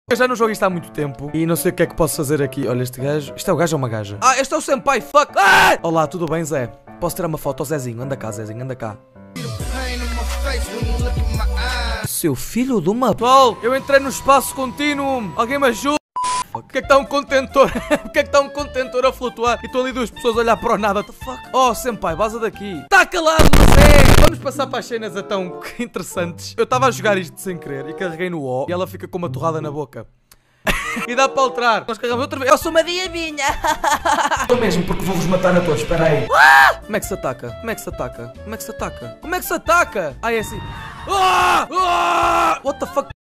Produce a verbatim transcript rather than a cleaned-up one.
Eu já não jogo isto há muito tempo e não sei o que é que posso fazer aqui. Olha, este gajo... Isto é o gajo ou uma gaja? Ah, este é o senpai, fuck! Ah! Olá, tudo bem, Zé? Posso tirar uma foto ao Zezinho? Anda cá, Zezinho, anda cá. Seu filho de uma... Pessoal, eu entrei no espaço contínuo. Alguém me ajuda? Porquê é que está um contentor? Porquê é que está um contentor a flutuar? E estão ali duas pessoas a olhar para o nada. What the fuck? Oh, senpai, vaza daqui. Está calado, Zé! Vamos passar para as cenas então interessantes. Eu estava a jogar isto sem querer e carreguei no O e ela fica com uma torrada na boca. E dá para alterar. Nós carregamos outra vez. Eu sou uma diabinha. Estou mesmo, porque vou-vos matar a todos. Espera aí. Ah! Como é que se ataca? Como é que se ataca? Como é que se ataca? Como é que se ataca? Ah, é assim. Ah! Ah! What the fuck?